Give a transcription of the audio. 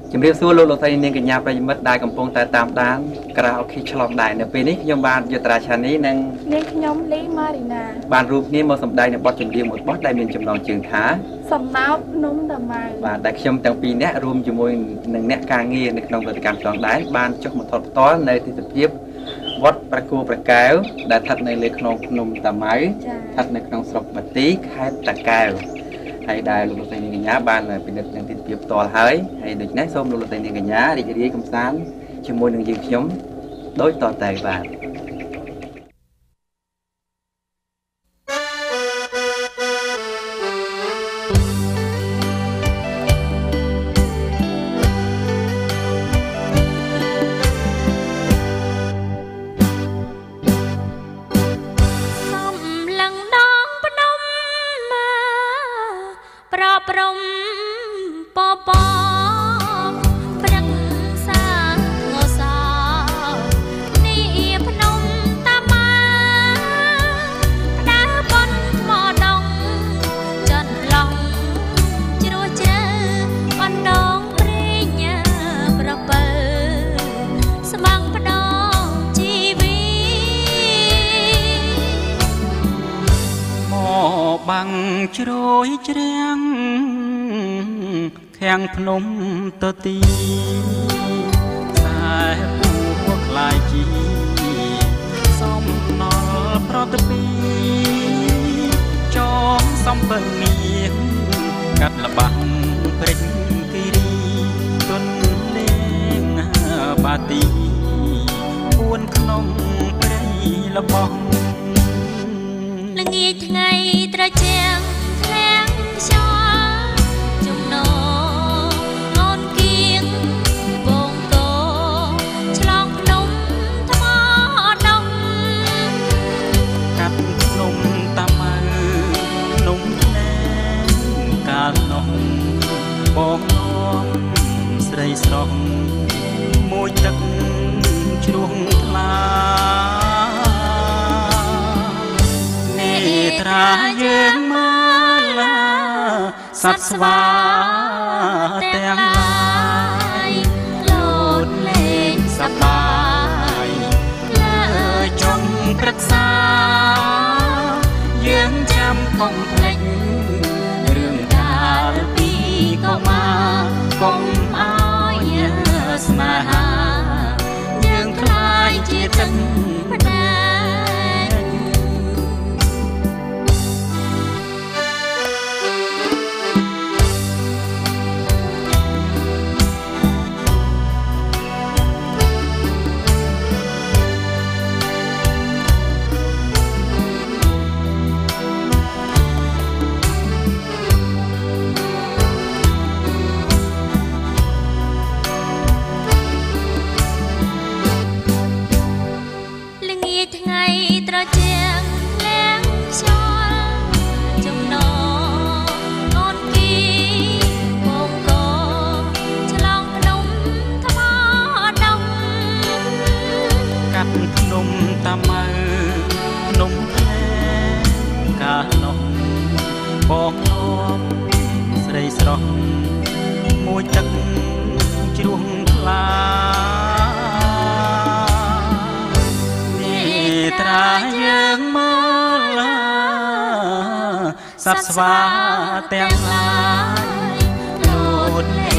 ជំរាបសួរលោកលោកស្រីនាងកញ្ញាប្រិយមិត្តដែលកំពុងតែតាមដានក្រៅអូខេឆ្លងដែរនៅពេលនេះខ្ញុំបានយុត្រាឆានីនិងនាងខ្ញុំលីម៉ារីណាបានរួមគ្នាមកសម្ដែងនៅបទចម្រៀងមួយបទដែលមានចំណងជើងថាសំណោតភ្នំតាម៉ៅបាទដែលខ្ញុំទាំងពីរនាក់រួមជាមួយនឹងអ្នកការងារនៅក្នុងវេទិកាឆ្លងដែរបានចុះមកថតផ្ទាល់នៅទិដ្ឋភាពវត្តប្រគួរប្រកែវដែលស្ថិតនៅលើខ្នងភ្នំតាម៉ៅស្ថិតនៅក្នុងស្រុកបាទីខេត្តតាកែវហើយដែលលោកលោកស្រីនាងកញ្ញាបានពិនិត្យនឹងទិដ្ឋភាពផ្ទាល់ហើយដូច្នេះសូមលោកលោកស្រីនាងកញ្ញារីករាយកំសាន្តជាមួយនឹងយើងខ្ញុំដូចតទៅបាទព្រំពពព្រឹកសាងសោនេះភ្នំតាម៉ៅដើរបនថ្មដងចន្លងជ្រោះជ្រៅអណ្ដងព្រេងប្រពើស្មាំងផ្ដងជីវីមកបាំងជ្រោយជ្រាំងខាំងភ្នំតទីខ្សែពួរខ្លាយជីសំណល់ប្រតពីចងសំពឹងមៀងកាត់លបាំងព្រិចគិរីទុនលេងបាទីពួនក្នុងព្រៃលបងល្ងាចថ្ងៃត្រជាក់ខ្លាំងខ្យល់ជំនោអូនគៀងវងកោឆ្លងភ្នំថ្មដងកាត់ភ្នំតាម៉ៅភ្នំណែនកាលនោះបងនាំស្រីស្រស់មួយទឹកជ្រោះថ្លាត្រាយើងមើលសត្វស្វាទាំងឡាយលោតលេងសប្បាយលើចុងព្រឹក្សាយើងចាំកុំភ្លេចរឿងកាលពីកុមារកុំឲ្យស្នេហាយើងខ្លាយជាទឹកផ្ដាថ្ងៃត្រជាក់លាំងខ្យល់ចំណអូនគីវងកោឆ្លងភ្នំថ្មដងកាត់ភ្នំតាម៉ៅភ្នំថែកាលនោះបងនាំស្រីស្រស់មួយទឹកជ្រោះថ្លាត្រាយើងមើលសត្វស្វាទាំងឡាយលោតលេ